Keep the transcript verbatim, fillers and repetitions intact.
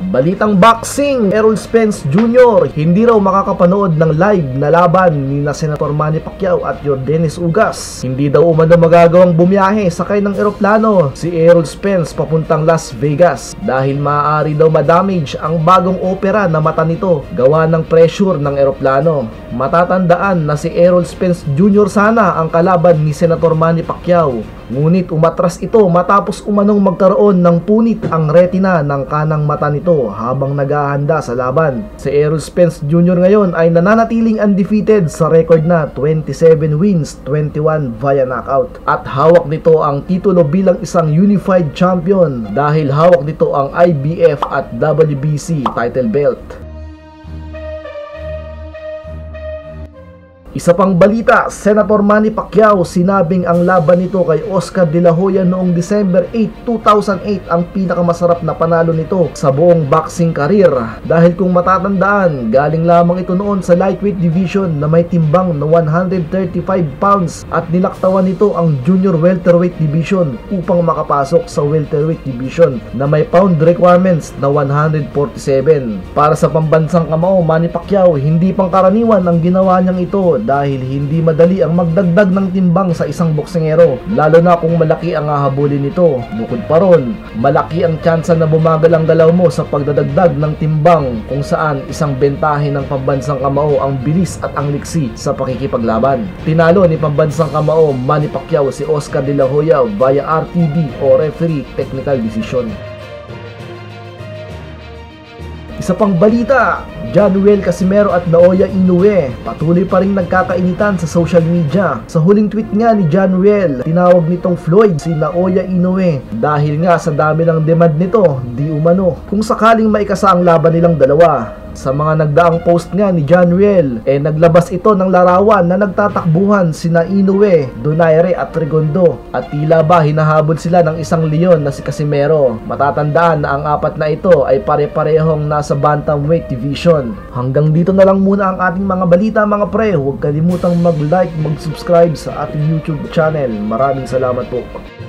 Balitang boxing, Errol Spence Junior hindi raw makakapanood ng live na laban ni na Senator Manny Pacquiao at Yordenis Ugas. Hindi daw umano magagawang bumiyahe sakay ng eroplano si Errol Spence papuntang Las Vegas dahil maaari daw madamage ang bagong opera na mata nito gawa ng pressure ng eroplano. Matatandaan na si Errol Spence Junior sana ang kalaban ni Senator Manny Pacquiao, ngunit umatras ito matapos umanong magkaroon ng punit ang retina ng kanang mata nito habang naghahanda sa laban. Si Errol Spence Junior ngayon ay nananatiling undefeated sa record na twenty-seven wins, twenty-one via knockout, at hawak nito ang titulo bilang isang unified champion dahil hawak nito ang I B F at W B C title belt. Isa pang balita, Senator Manny Pacquiao sinabing ang laban nito kay Oscar De La Hoya noong December eighth, two thousand eight ang pinakamasarap na panalo nito sa buong boxing career. Dahil kung matatandaan, galing lamang ito noon sa lightweight division na may timbang na one hundred thirty-five pounds at nilaktawan nito ang junior welterweight division upang makapasok sa welterweight division na may pound requirements na one hundred forty-seven. Para sa pambansang kamao, Manny Pacquiao, hindi pangkaraniwan ang ginawa niyang ito dahil hindi madali ang magdagdag ng timbang sa isang boksingero, lalo na kung malaki ang hahabulin nito. Bukod pa ron, malaki ang tsansa na bumagal ang galaw mo sa pagdadagdag ng timbang, kung saan isang bentahe ng pambansang kamao ang bilis at ang liksi sa pakikipaglaban. Tinalo ni pambansang kamao Manny Pacquiao si Oscar De La Hoya via R T D o referee technical decision. Isa pang balita, Januel Casimero at Naoya Inoue patuloy pa ring nagkakainitan sa social media. Sa huling tweet nga ni Januel, tinawag nitong Floyd si Naoya Inoue dahil nga sa dami ng demand nito, di umano kung sakaling maikasa ang laban nilang dalawa. Sa mga nagdaang post nga ni Januel, eh naglabas ito ng larawan na nagtatakbuhan sina Inoue, Donaire at Rigondo, at tila ba hinahabol sila ng isang leon na si Casimero. Matatandaan na ang apat na ito ay pare-parehong nasa bantamweight division. Hanggang dito na lang muna ang ating mga balita mga pre. Huwag kalimutang mag-like, mag-subscribe sa ating YouTube channel. Maraming salamat po.